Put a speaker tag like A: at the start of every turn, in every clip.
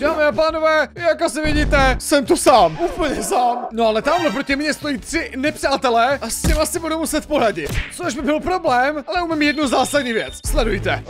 A: Dámy a pánové, jak asi vidíte, jsem tu sám, úplně sám. No ale tamhle proti mně stojí 3 nepřátelé a s tím asi budu muset poradit. Což by byl problém, ale umím jednu zásadní věc. Sledujte.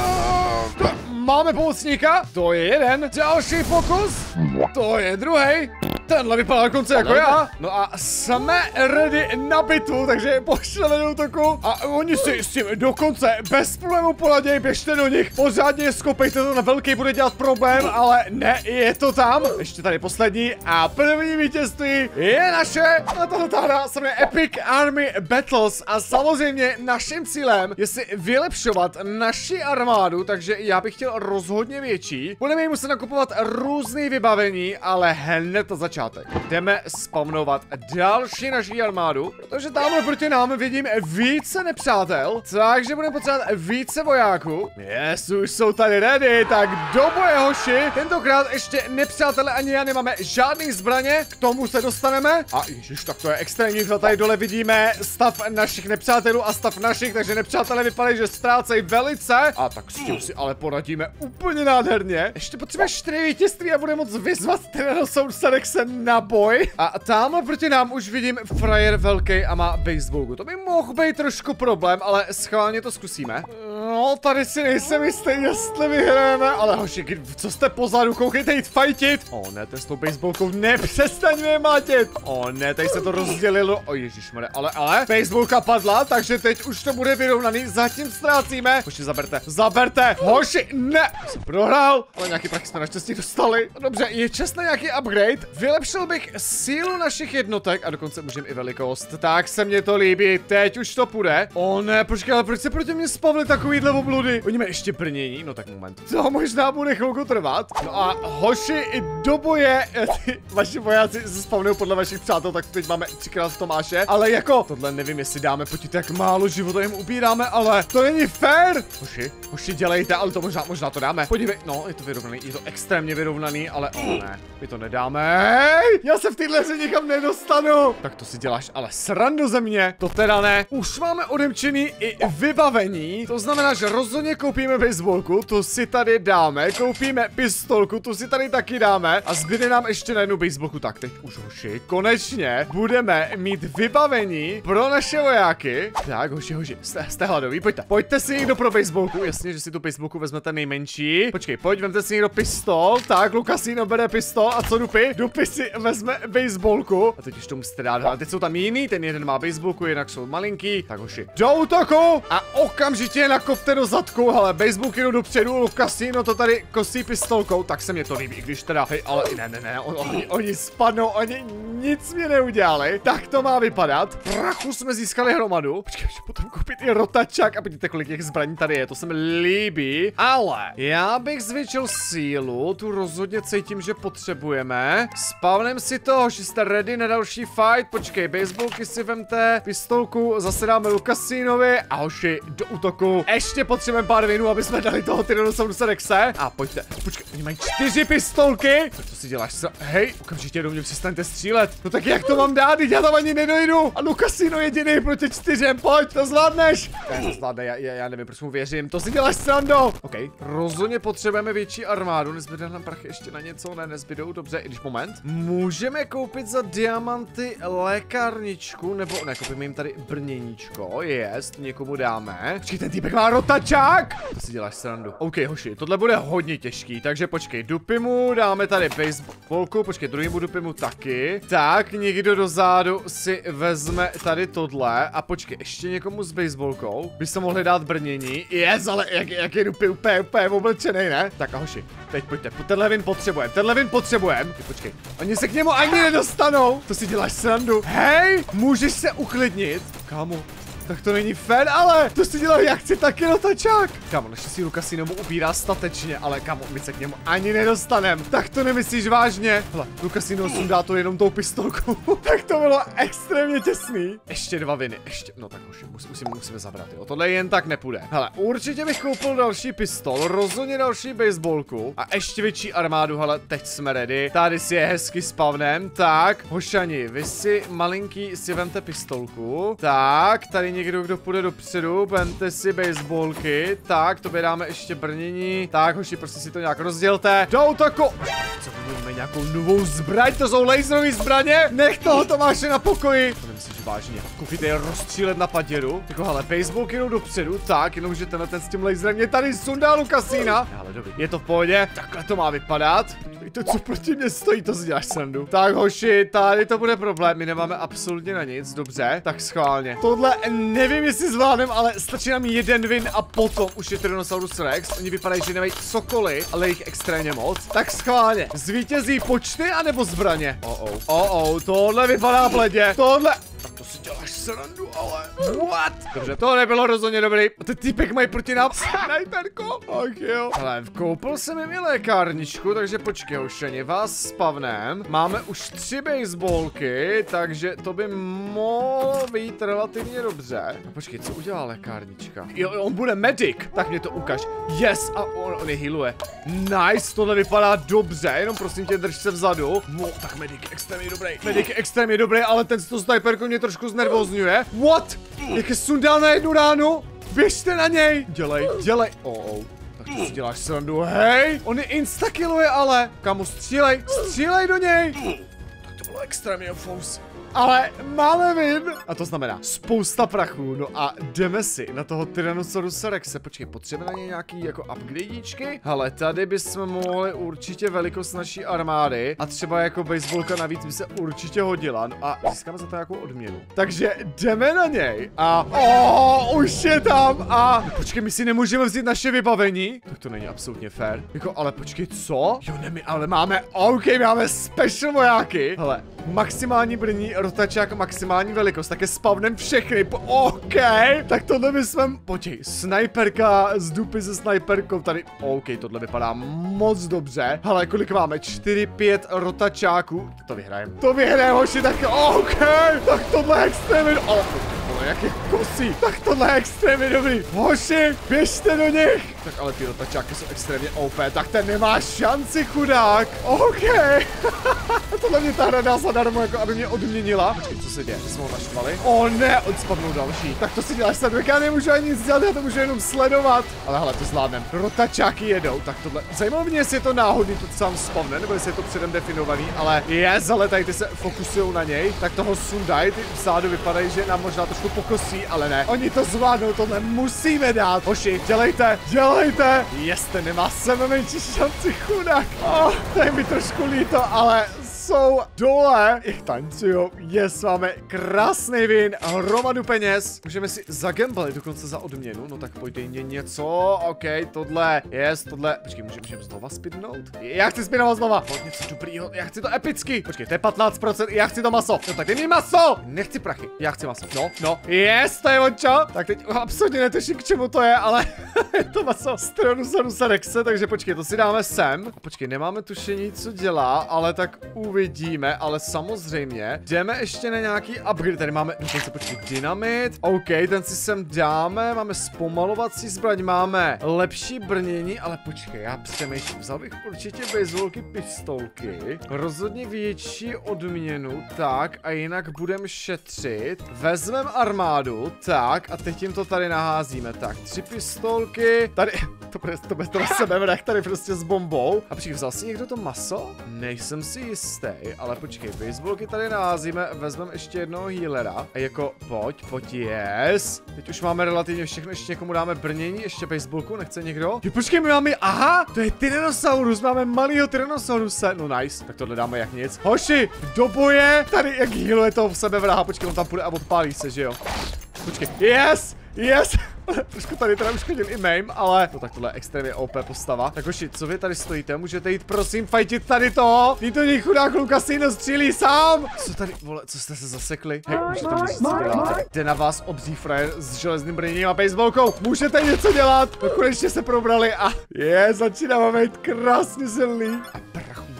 A: Máme pomocníka, to je jeden. Další pokus, to je druhý. Tenhle vypadá dokonce jako já. No a jsme ready na bitvu, takže pošleme do útoku. A oni si s tím dokonce bez problémů poradějí, běžte do nich. Pořádně skopejte to, na velký bude dělat problém, ale ne, je to tam. Ještě tady poslední a první vítězství je naše. A tato hra se jmenuje Epic Army Battles a samozřejmě naším cílem je si vylepšovat naši armádu, takže já bych chtěl rozhodně větší. Budeme jí muset nakupovat různý vybavení, ale hned na začátku. Jdeme spamnovat další naší armádu, protože tamhle proti nám vidím více nepřátel, takže budeme potřebovat více vojáků. Yes, už jsou tady ready, tak do boje hoši. Tentokrát ještě nepřátelé ani já nemáme žádný zbraně, k tomu se dostaneme. A ježiš, tak to je extrémní, tady dole vidíme stav našich nepřátelů a stav našich, takže nepřátelé vypadají, že ztrácejí velice. A tak s tím si ale poradíme úplně nádherně. Ještě potřebujeme 4 vítězství a bude moc vyzvat Tyrannosaurus Rexen na boj. A tamhle proti nám už vidím frajer velký a má baseballu. To by mohl být trošku problém, ale schválně to zkusíme. No, tady si nejsem jistý, jestli vyhrajeme, ale hoši, co jste pozadu, koukejte jít fajtit. O ne, ten s tou baseballkou, nepřestaň mě mátit. O ne, tady se to rozdělilo. O ježišmarja, ale baseballka padla, takže teď už to bude vyrovnaný, zatím ztrácíme. Hoši, zaberte, hoši, ne. Jsem prohrál, ale nějaký prachy jsme naštěstí dostali. Dobře, je čas na nějaký upgrade. Vylepšil bych sílu našich jednotek a dokonce můžeme i velikost. Tak se mně to líbí, teď už to půjde. O ne, počkej, ale proč se proti mě spavly takovýhle obludy? Oni mají ještě brnění, no tak moment. To možná bude chvilku trvat. No a hoši, i do boje, vaši vojáci se spavnou podle vašich přátel, tak teď máme 3krát Tomáše. Ale jako, tohle nevím, jestli dáme, podívejte, jak málo života jim ubíráme, ale to není fér. Hoši, dělejte, ale to možná to dáme. Podívej, no, je to vyrovnaný, je to extrémně vyrovnaný, ale o ne, my to nedáme. Hej, já se v téhle hře nikam nedostanu. Tak to si děláš ale srandu ze mě. To teda ne. Už máme odemčený i vybavení. To znamená, že rozhodně koupíme baseballku, tu si tady dáme. Koupíme pistolku, tu si tady taky dáme. A zbyde nám ještě na jednu baseballku. Tak teď už hoši, konečně budeme mít vybavení pro naše vojáky. Tak hoši, jste hladoví, pojďte si někdo pro baseballku. Jasně, že si tu baseballku vezmete nejmenší. Počkej, vemte si někdo pistol. Tak, Lukasino bere pistol. A co Dupy? Dupy si vezme baseballku. A teď už to musíte dát. Ale teď jsou tam jiný, ten jeden má baseballku, jinak jsou malinký. Tak hoši, do útoku a okamžitě nakopte do zadku. Hele, baseballky jdou dopředu, Lukasino to tady kosí pistolkou. Tak se mě to líbí, když teda, hej, ale ne, oni spadnou, oni nic mi neudělali. Tak to má vypadat. Prachu jsme získali hromadu. Počkej, potom koupit i rotačák a podívejte, kolik těch zbraní tady je, to se mi líbí. Ale já bych zvětšil sílu, tu rozhodně cítím, že potřebujeme. Spavnem si to, že jste ready na další fight. Počkej, baseballky si vemte, pistolku zase dáme Lukasinovi a hoši, do útoku. Ještě potřebujeme pár vinů, aby jsme dali toho Tyrannosauruse Rexe. A pojďte, počkej, oni mají 4 pistolky. Co si děláš? Hej, okamžitě do mě přestaňte střílet. No tak jak to mám dát, když já tam ani nedojdu? A Lukasino jediný proti 4, pojď, to zvládneš. Ne, to zvládne, já nevím, proč mu věřím. To si děláš srandu. OK, rozhodně potřebujeme větší armádu. Nezbyde nám prachy ještě na něco, ne, nezbydou, dobře, i když moment. Můžeme koupit za diamanty lékárničku, nebo ne, koupíme jim tady brněníčko, jest, někomu dáme. Počkej, ten týpek má rotačák. To si děláš srandu. OK, hoši, tohle bude hodně těžký, takže počkej, Dupimu dáme tady baseballku, počkej, druhýmu Dupimu taky. Tak, někdo dozadu si vezme tady tohle a počkej, ještě někomu s baseballkou by se mohli dát brnění. Yes, ale jak je Dupi úplně oblečený, ne? Tak a hoši, teď pojďte, tenhle vin potřebujeme. Počkej, oni se k němu ani nedostanou. To si děláš srandu. Hej, můžeš se uklidnit, kámo. Tak to není fér, ale to si dělá, jak chci taky rotačák. Kámo, naštěstí Lukasino mu ubírá statečně, ale kámo, my se k němu ani nedostanem. Tak to nemyslíš vážně? Hele, Lukasino sundá to jenom tou pistolkou. Tak to bylo extrémně těsný. Ještě 2 viny, ještě, no tak už musíme zabrat, jo. Tohle jen tak nepůjde. Hele, určitě bych koupil další pistol, rozhodně další baseballku a ještě větší armádu, hele, teď jsme ready. Tady si je hezky spavnem, tak, hošani, vy si malinký si vemte pistolku. Tak, tady někdo, kdo půjde dopředu. Vemte si baseballky. Tak, tobě dáme ještě brnění. Tak, hoši, prostě si to nějak rozdělte. Do útoku! Co budeme nějakou novou zbraň? To jsou laserové zbraně? Nech toho Tomáše na pokoji. To nemyslíš vážně. Koukejte, je rozstřílet na paděru. Jako, hele, baseballky jdou dopředu. Tak, jenomže ten s tím laserem mě tady sundal do kasína. Ale dobrý, je to v pohodě. Takhle to má vypadat. To, co proti mě stojí, to si děláš srandu. Tak, hoši, tady to bude problém. My nemáme absolutně na nic, dobře. Tak schválně. Tohle nevím, jestli zvládnem, ale stačí nám jeden win a potom už je Tyrannosaurus Rex. Oni vypadají, že nemají cokoliv, ale jich extrémně moc. Tak schválně. Zvítězí počty anebo zbraně? Tohle vypadá bledě. Tohle... Tak to si děláš srandu, ale... What? Dobře, to nebylo rozhodně dobrý. A ten týpek mají proti nám snajperko. Ach jo. Ale koupil jsem jim lékárničku, takže počkej, hošeni, vás spavnem. Máme už 3 baseballky, takže to by mohlo být relativně dobře. A počkej, co udělá lékárnička? Jo, on bude medic. Tak mě to ukaž. Yes, a on je healuje. Nice, tohle vypadá dobře, jenom prosím tě, drž se vzadu. Tak medic je extrémně dobrý. Medic je extrémně dobrý, ale ten s tou snajperkou mě trošku znervozňuje. What? Jak je sundal na jednu ránu? Běžte na něj. Dělej. Tak to si děláš srandu, hej. On je instakilluje, ale. Kamu, střílej do něj. Tak to bylo extrémně fous. Ale máme win. A to znamená spousta prachů. No a jdeme si na toho Tyrannosaurus Rexe. Počkej, potřebujeme na něj nějaký jako upgradíčky? Hele, tady bychom mohli určitě velikost naší armády. A třeba jako baseballka navíc by se určitě hodila. No a získáme za to nějakou odměnu. Takže jdeme na něj. A už je tam. A počkej, my si nemůžeme vzít naše vybavení. Tak to není absolutně fér. Jako, ale počkej, co? Jo, ne, my ale máme, máme special vojáky. Hele, maximální brní, rotačák, maximální velikost, tak je spavnem všechny. OK, tak tohle bychom, počkej, snajperka z dupy se snajperkou tady. OK, tohle vypadá moc dobře. Hele, kolik máme? 4-5 rotačáků. To vyhrajeme, hoši, tak OK, tak tohle je extrémně, jak je kosí. Tak tohle je extrémně dobrý. Hoši, běžte do nich. Tak ale ty rotačáky jsou extrémně OP, tak ten nemá šanci, chudák. OK. Tohle mě ta hra dá zadarmo, jako aby mě odměnila. Počkej, co se děje? My jsme ho naštvali. Ne, on spadnou další. Tak to si děláš sledovat, já nemůžu ani nic dělat, já to můžu jenom sledovat. Ale hele, to zvládnem. Rotačáky jedou, tak tohle. Zajímalo mě, jestli je to náhodný, to sám spavne, nebo jestli je to předem definovaný, ale ale tady ty se fokusují na něj, tak toho sundaj, ty vzadu vypadají, že nám možná trošku pokosí, ale ne. Oni to zvládnou, tohle musíme dát. Hoši, dělejte. Ten nemá sebe menší šanci, chudák. Tak mi trošku líto, ale jsou dole. Ich tancujou. Máme krásný win, hromadu peněz. Můžeme si zagamblit dokonce za odměnu. No tak pojď mě něco. OK, tohle. Tohle. Počkej, můžeme znova spidnout? Já chci spidnovat znova. Pojď něco dobrýho. Já chci to epicky. Počkej, to je 15%. Já chci to maso. No tak dej mi maso. Nechci prachy. Já chci maso. No. To je ončo. Tak teď absolutně netuším, k čemu to je, ale je to maso z Tyrannosaurus Rexe, takže počkej, to si dáme sem. A počkej, nemáme tušení, co dělá, ale tak uvidíme, ale samozřejmě jdeme ještě na nějaký upgrade. Tady máme dokonce, počkej, dynamit. OK, ten si sem dáme, máme zpomalovací zbraň, máme lepší brnění, ale počkej, já přemýšlím, vzal bych určitě baseballky, pistolky, rozhodně větší odměnu, tak a jinak budeme šetřit. Vezmeme armádu, tak a teď jim to tady naházíme, tak 3 pistolky, tady, to bez sebevrach tady prostě s bombou. A počkej, vzal si někdo to maso? Nejsem si jistý, ale počkej, baseballky tady naházíme, vezmeme ještě jednoho healera. A jako, pojď, yes. Teď už máme relativně všechno, ještě někomu dáme brnění, ještě baseballku, nechce někdo? Jo, počkej, my máme, aha, to je Tyrannosaurus, máme malýho Tyrannosauruse, no nice, tak tohle dáme jak nic. Hoši, do boje, tady jak healuje toho sebevraha, počkej, on tam půjde a odpálí se, že jo? Počkej, yes. Trošku tady teda uškodil i meme, ale no tak tohle je extrémně OP postava. Tak hoši, co vy tady stojíte? Můžete jít prosím fajtit tady toho? Ní chudák Lukasino střílí sám. Co tady, vole, co jste se zasekli? Hej, můžete mi říct, co děláte? Jde na vás obří frajer s železným brněním a baseballkou. Můžete něco dělat? No konečně se probrali a začínáme být krásně silný. A prachu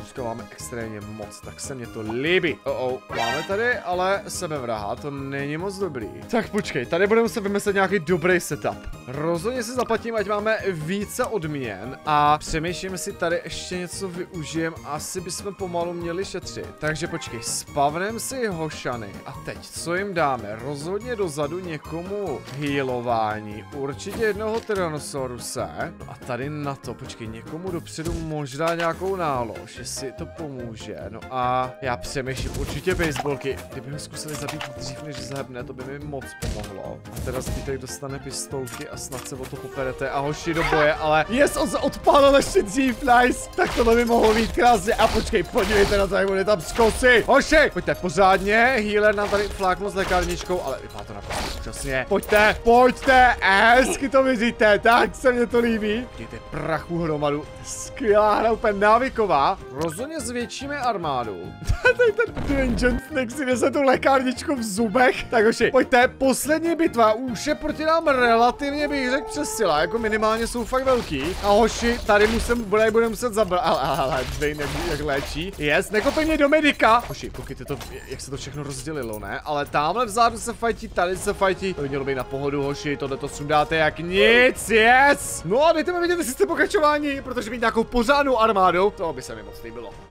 A: to máme extrémně moc, tak se mě to líbí. Máme tady ale sebevraha, to není moc dobrý. Tak počkej, tady budeme se vymyslet nějaký dobrý setup. Rozhodně si zaplatím, ať máme více odměn a přemýšlím si tady ještě něco využijem, asi bychom pomalu měli šetřit. Takže počkej, spavnem si hošany a teď co jim dáme? Rozhodně dozadu někomu healování, určitě jednoho Tyrannosauruse. No a tady na to, počkej, někomu dopředu možná nějakou nálož, jestli to pomůže. No a já přemýšlím, určitě baseballky. Kdyby ho zkusili zabít dřív, než zahebne, to by mi moc pomohlo. A teda zbytek dostane pistolky a snad se o to poperete a hoši do boje, ale on se odpálil ještě dřív, nice. Tak tohle by mohlo být krásně. A počkej, podívejte na to, jak bude tam skosy. Hoši, pojďte pořádně, healer nám tady fláknul s lékárničkou, ale vypadá to naprosto úžasně. Pojďte, hezky to vidíte, tak se mně to líbí. Dejte prachu hromadu, skvělá hra, úplně návyková. Rozhodně zvětšíme armádu. Tady ten Dwayne Johnson si nese tu lékárničku v zubech. Tak hoši, pojďte, poslední bitva, už je proti nám relativně, bych řekl, přesila, jako minimálně jsou fakt velký. A hoši, tady budeme muset zabrat, ale Dwayne jak léčí. Nekopej mě do medika. Hoši, koukejte to, jak se to všechno rozdělilo, ne? Ale tamhle vzadu se fajtí, tady se fajtí. To by mělo být na pohodu, hoši, tohle to sundáte jak nic, No a dejte mi vědět, jestli jste pokračování, protože mít nějakou pořádnou armádu, to by se mi moc líbilo.